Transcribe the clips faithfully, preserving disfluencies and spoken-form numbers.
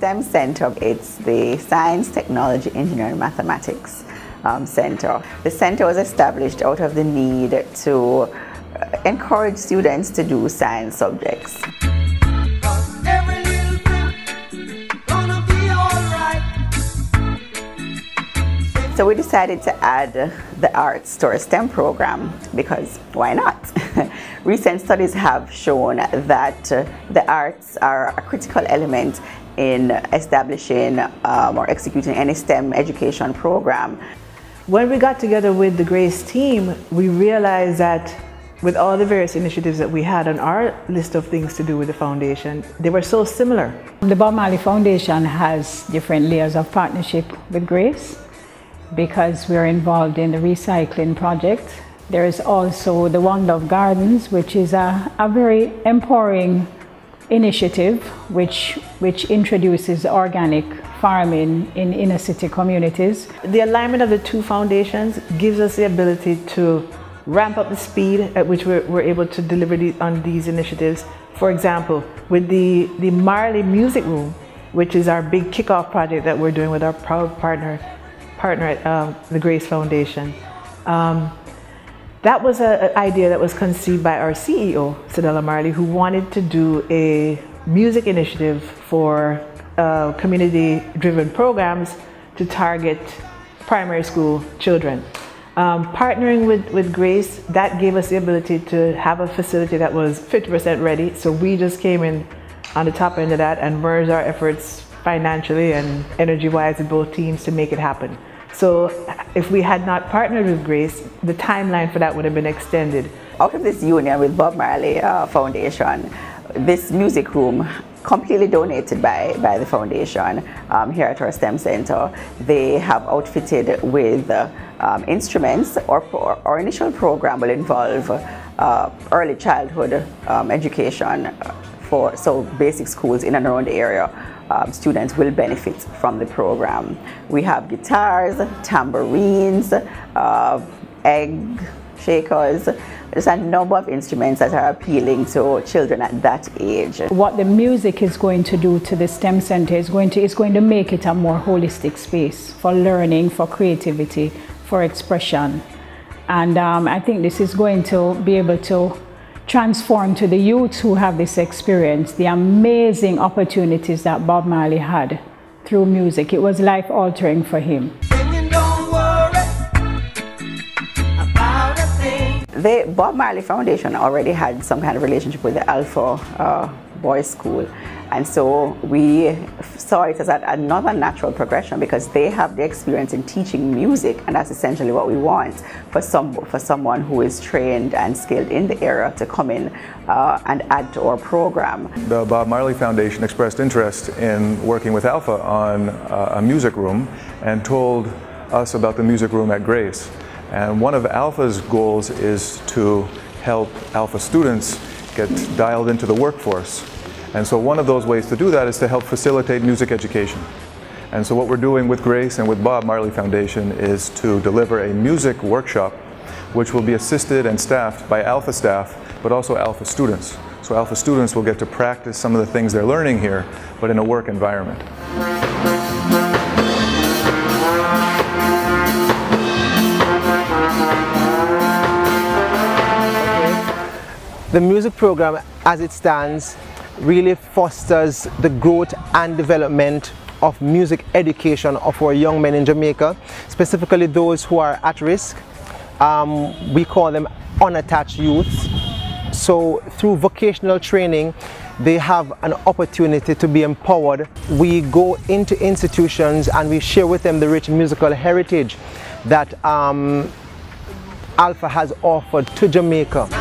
STEM Center, it's the Science, Technology, Engineering, Mathematics um, Center. The center was established out of the need to encourage students to do science subjects. So we decided to add the arts to our STEM program because why not? Recent studies have shown that the arts are a critical element in establishing um, or executing any STEM education program. When we got together with the GRACE team, we realized that with all the various initiatives that we had on our list of things to do with the foundation, they were so similar. The Bob Marley Foundation has different layers of partnership with GRACE because we're involved in the recycling project. There is also the One Love Gardens, which is a, a very empowering initiative which, which introduces organic farming in inner city communities. The alignment of the two foundations gives us the ability to ramp up the speed at which we're, we're able to deliver the, on these initiatives. For example, with the, the Marley Music Room, which is our big kickoff project that we're doing with our proud partner, partner at um, the GRACE Foundation. Um, that was an idea that was conceived by our C E O, Sedella Marley, who wanted to do a music initiative for uh, community-driven programs to target primary school children. Um, partnering with, with GRACE, that gave us the ability to have a facility that was fifty percent ready. So we just came in on the top end of that and merged our efforts financially and energy-wise with both teams to make it happen. So if we had not partnered with GRACE, the timeline for that would have been extended. Out of this union with Bob Marley uh, Foundation, this music room, completely donated by, by the foundation um, here at our STEM Center, they have outfitted with uh, um, instruments. Our, our initial program will involve uh, early childhood um, education for so basic schools in and around the area. Um, students will benefit from the program. We have guitars, tambourines, uh, egg shakers. There's a number of instruments that are appealing to children at that age. What the music is going to do to the STEM Center is going to, is going to make it a more holistic space for learning, for creativity, for expression. And um, I think this is going to be able to transform to the youths who have this experience the amazing opportunities that Bob Marley had through music. It was life-altering for him. The Bob Marley Foundation already had some kind of relationship with the Alpha uh, Boys School, and so we saw it as another natural progression because they have the experience in teaching music, and that's essentially what we want for some for someone who is trained and skilled in the area to come in uh, and add to our program. The Bob Marley Foundation expressed interest in working with Alpha on uh, a music room and told us about the music room at GRACE. And one of Alpha's goals is to help Alpha students get dialed into the workforce. And so one of those ways to do that is to help facilitate music education. And so what we're doing with GRACE and with Bob Marley Foundation is to deliver a music workshop which will be assisted and staffed by Alpha staff, but also Alpha students. So Alpha students will get to practice some of the things they're learning here, but in a work environment. The music program, as it stands, really fosters the growth and development of music education of our young men in Jamaica, specifically those who are at risk. Um, we call them unattached youths. So through vocational training, they have an opportunity to be empowered. We go into institutions and we share with them the rich musical heritage that um, Alpha has offered to Jamaica.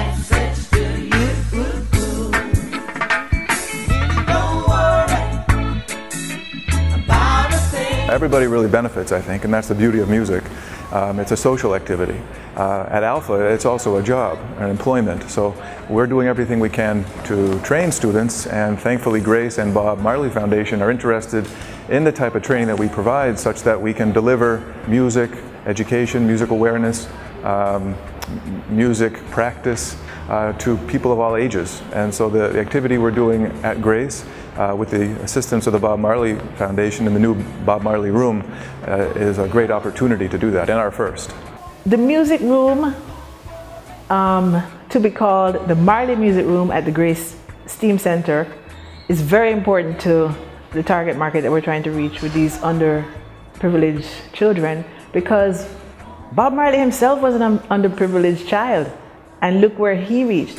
Everybody really benefits, I think, and that's the beauty of music. Um, it's a social activity. Uh, at Alpha, it's also a job, an employment. So we're doing everything we can to train students, and thankfully GRACE and Bob Marley Foundation are interested in the type of training that we provide such that we can deliver music, education, music awareness, um, music practice uh, to people of all ages. And so the, the activity we're doing at Grace uh, with the assistance of the Bob Marley Foundation in the new Bob Marley Room uh, is a great opportunity to do that, and our first. The music room, um, to be called the Marley Music Room at the Grace S T E M Center, is very important to the target market that we're trying to reach with these underprivileged children, because Bob Marley himself was an underprivileged child, and look where he reached.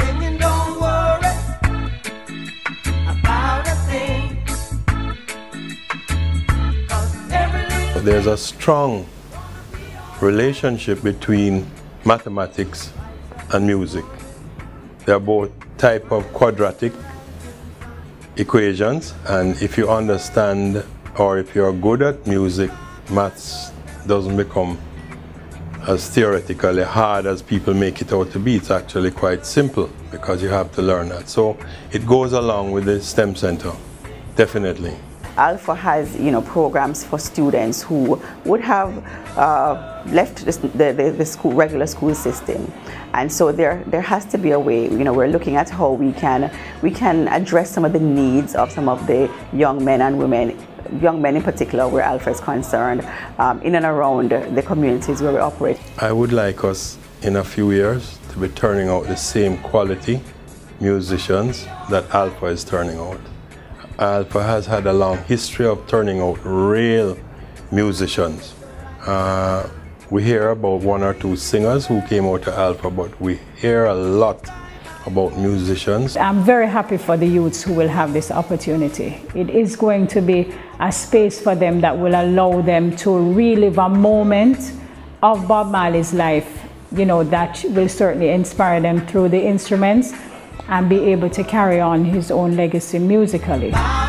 There's a strong relationship between mathematics and music. They're both type of quadratic equations, and if you understand, or if you're good at music, maths doesn't become as theoretically hard as people make it out to be. It's actually quite simple because you have to learn that. So it goes along with the S T E M Center, definitely. Alpha has, you know, programs for students who would have uh, left the, the, the school, regular school system, and so there there has to be a way. You know, we're looking at how we can we can address some of the needs of some of the young men and women, young men in particular, where Alpha is concerned, um, in and around the communities where we operate. I would like us in a few years to be turning out the same quality musicians that Alpha is turning out. Alpha has had a long history of turning out real musicians. Uh, we hear about one or two singers who came out of Alpha, but we hear a lot about musicians. I'm very happy for the youths who will have this opportunity. It is going to be a space for them that will allow them to relive a moment of Bob Marley's life, you know, that will certainly inspire them through the instruments and be able to carry on his own legacy musically.